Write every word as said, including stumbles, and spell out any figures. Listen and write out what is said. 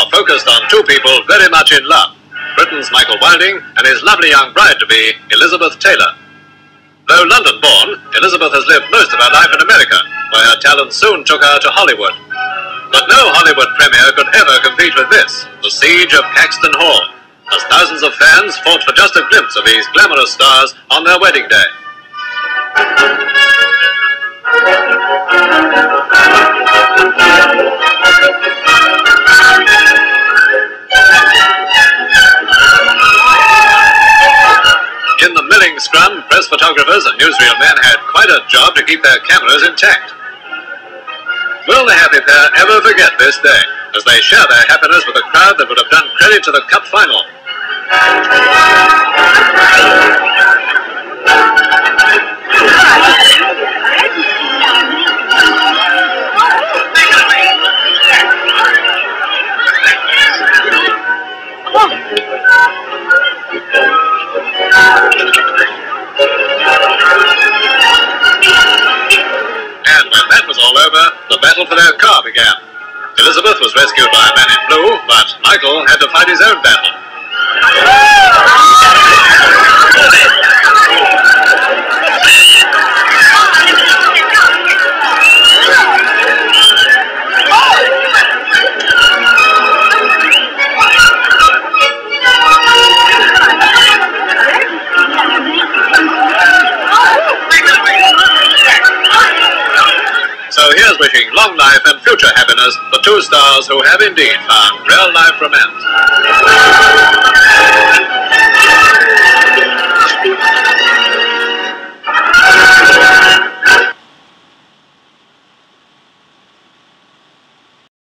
are focused on two people very much in love, Britain's Michael Wilding and his lovely young bride-to-be, Elizabeth Taylor. Though London-born, Elizabeth has lived most of her life in America, where her talent soon took her to Hollywood. But no Hollywood premiere could ever compete with this, the siege of Caxton Hall, as thousands of fans fought for just a glimpse of these glamorous stars on their wedding day. In the milling scrum, press photographers and newsreel men had quite a job to keep their cameras intact. Will the happy pair ever forget this day, as they share their happiness with a crowd that would have done credit to the Cup final? And when that was all over, the battle for their car began. Elizabeth was rescued by a man in blue, but Michael had to fight his own battle. So here's wishing long life and future happiness for two stars who have indeed found real life romance.